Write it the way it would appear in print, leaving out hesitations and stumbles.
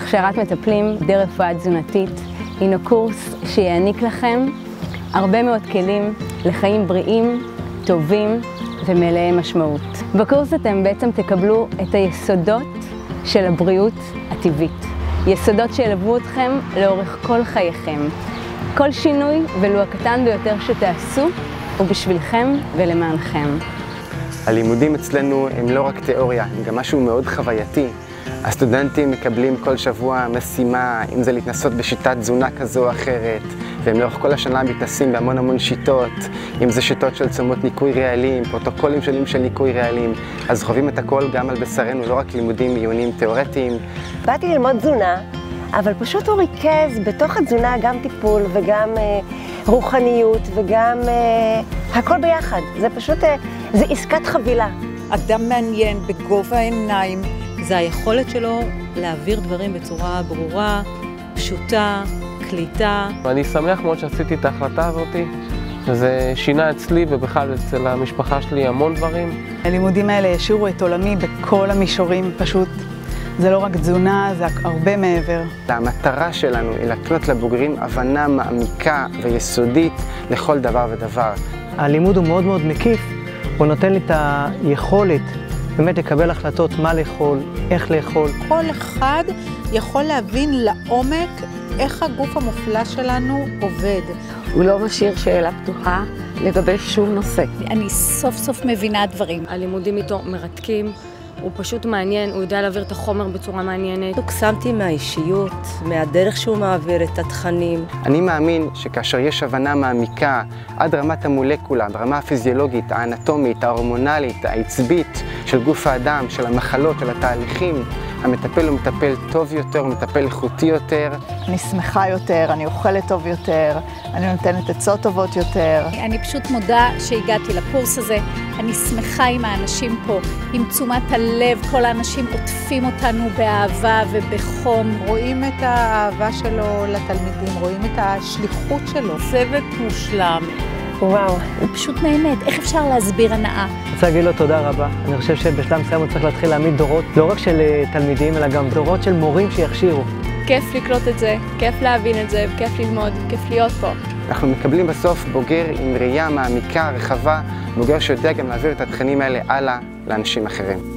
הכשרת מטפלים ברפואה תזונתית הינו קורס שיעניק לכם הרבה מאוד כלים לחיים בריאים, טובים ומלאי משמעות. בקורס אתם בעצם תקבלו את היסודות של הבריאות הטבעית. יסודות שילוו אתכם לאורך כל חייכם. כל שינוי ולו הקטן ביותר שתעשו הוא בשבילכם ולמענכם. הלימודים אצלנו הם לא רק תיאוריה, הם גם משהו מאוד חווייתי. הסטודנטים מקבלים כל שבוע משימה, אם זה להתנסות בשיטת תזונה כזו או אחרת, והם לאורך כל השנה מתנסים בהמון שיטות, אם זה שיטות של צומות ניקוי ריאליים, פרוטוקולים שונים של ניקוי ריאליים, אז חווים את הכל גם על בשרנו, לא רק לימודים עיוניים תיאורטיים. באתי ללמוד תזונה, אבל פשוט הוא ריכז בתוך התזונה גם טיפול וגם רוחניות וגם הכל ביחד. זה פשוט, זה עסקת חבילה. אדם מעניין בגובה העיניים, זה היכולת שלו להעביר דברים בצורה ברורה, פשוטה, קליטה. אני שמח מאוד שעשיתי את ההחלטה הזאת. זה שינה אצלי ובכלל אצל המשפחה שלי המון דברים. הלימודים האלה השאירו את עולמי בכל המישורים פשוט. זה לא רק תזונה, זה הרבה מעבר. המטרה שלנו היא להקנות לבוגרים הבנה מעמיקה ויסודית לכל דבר ודבר. הלימוד הוא מאוד מקיף, הוא נותן לי את היכולת באמת לקבל החלטות מה לאכול, איך לאכול. כל אחד יכול להבין לעומק איך הגוף המופלא שלנו עובד. הוא לא משאיר שאלה פתוחה לגבי שום נושא. אני סוף סוף מבינה דברים. הלימודים איתו מרתקים, הוא פשוט מעניין, הוא יודע להעביר את החומר בצורה מעניינת. הוקסמתי מהאישיות, מהדרך שהוא מעביר את התכנים. אני מאמין שכאשר יש הבנה מעמיקה עד רמת המולקולה, ברמה הפיזיולוגית, האנטומית, ההורמונלית, העצבית של גוף האדם, של המחלות, של התהליכים, המטפל הוא מטפל טוב יותר, הוא מטפל איכותי יותר. אני שמחה יותר, אני אוכלת טוב יותר, אני נותנת עצות טובות יותר. אני פשוט מודה שהגעתי לקורס הזה. אני שמחה עם האנשים פה, עם תשומת הלב, כל האנשים עוטפים אותנו באהבה ובחום. רואים את האהבה שלו לתלמידים, רואים את השליחות שלו. צוות מושלם. וואו, הוא פשוט נהנית. איך אפשר להסביר הנאה? אני רוצה להגיד לו תודה רבה. אני חושב שבשלב מסוים הוא צריך להתחיל להעמיד דורות, לא רק של תלמידים, אלא גם דורות של מורים שיכשירו. כיף לקלוט את זה, כיף להבין את זה, וכיף ללמוד, כיף להיות פה. אנחנו מקבלים בסוף בוגר עם ראייה מעמיקה, רחבה, בוגר שיודע גם להעביר את התכנים האלה הלאה לאנשים אחרים.